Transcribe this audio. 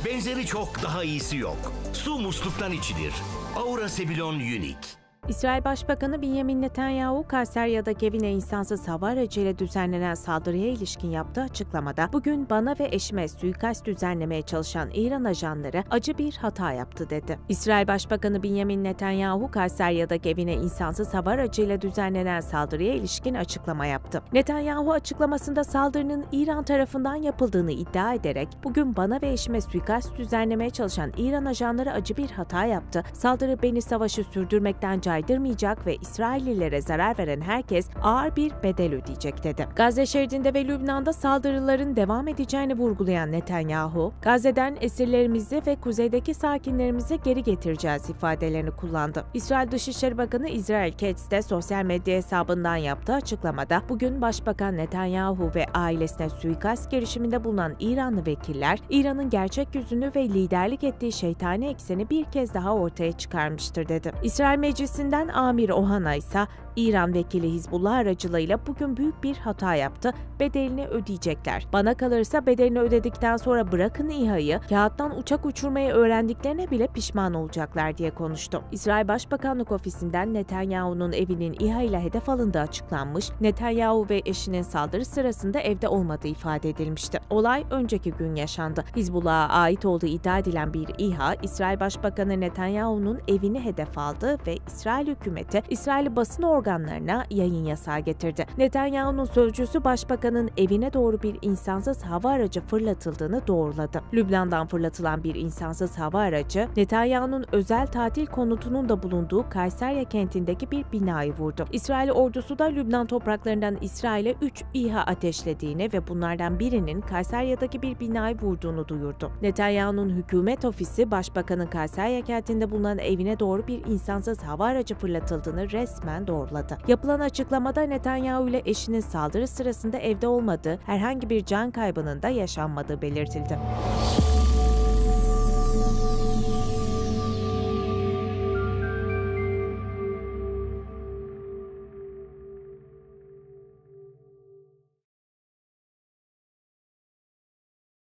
Benzeri çok, daha iyisi yok. Su musluktan içilir. Aura Sebilon Unique. İsrail Başbakanı Benjamin Netanyahu, Kayserya'daki evine insansız hava aracıyla düzenlenen saldırıya ilişkin yaptığı açıklamada, "Bugün bana ve eşime suikast düzenlemeye çalışan İran ajanları acı bir hata yaptı," dedi. İsrail Başbakanı Benjamin Netanyahu, Kayserya'daki evine insansız hava aracıyla düzenlenen saldırıya ilişkin açıklama yaptı. Netanyahu açıklamasında saldırının İran tarafından yapıldığını iddia ederek, "Bugün bana ve eşime suikast düzenlemeye çalışan İran ajanları acı bir hata yaptı. Saldırı beni savaşı sürdürmekten caydırmayacak ve İsraillilere zarar veren herkes ağır bir bedel ödeyecek," dedi. Gazze şeridinde ve Lübnan'da saldırıların devam edeceğini vurgulayan Netanyahu, "Gazze'den esirlerimizi ve kuzeydeki sakinlerimizi geri getireceğiz," ifadelerini kullandı. İsrail Dışişleri Bakanı Israel Katz de sosyal medya hesabından yaptığı açıklamada, "Bugün Başbakan Netanyahu ve ailesine suikast girişiminde bulunan İranlı vekiller, İran'ın gerçek yüzünü ve liderlik ettiği şeytani ekseni bir kez daha ortaya çıkarmıştır," dedi. İsrail Meclisi'nden Amir Ohana ise, "İran vekili Hizbullah aracılığıyla bugün büyük bir hata yaptı, bedelini ödeyecekler. Bana kalırsa bedelini ödedikten sonra bırakın İHA'yı, kağıttan uçak uçurmayı öğrendiklerine bile pişman olacaklar," diye konuştu. İsrail Başbakanlık Ofisi'nden Netanyahu'nun evinin İHA ile hedef alındığı açıklanmış, Netanyahu ve eşinin saldırı sırasında evde olmadığı ifade edilmişti. Olay önceki gün yaşandı. Hizbullah'a ait olduğu iddia edilen bir İHA, İsrail Başbakanı Netanyahu'nun evini hedef aldı ve İsrail hükümeti, İsrail basın organlarına yayın yasağı getirdi. Netanyahu'nun sözcüsü Başbakanın evine doğru bir insansız hava aracı fırlatıldığını doğruladı. Lübnan'dan fırlatılan bir insansız hava aracı, Netanyahu'nun özel tatil konutunun da bulunduğu Kayserya kentindeki bir binayı vurdu. İsrail ordusu da Lübnan topraklarından İsrail'e 3 İHA ateşlediğini ve bunlardan birinin Kayserya'daki bir binayı vurduğunu duyurdu. Netanyahu'nun hükümet ofisi, Başbakanın Kayserya kentinde bulunan evine doğru bir insansız hava aracı fırlatıldığını resmen doğruladı. Yapılan açıklamada Netanyahu ile eşinin saldırı sırasında evde olmadığı, herhangi bir can kaybının da yaşanmadığı belirtildi.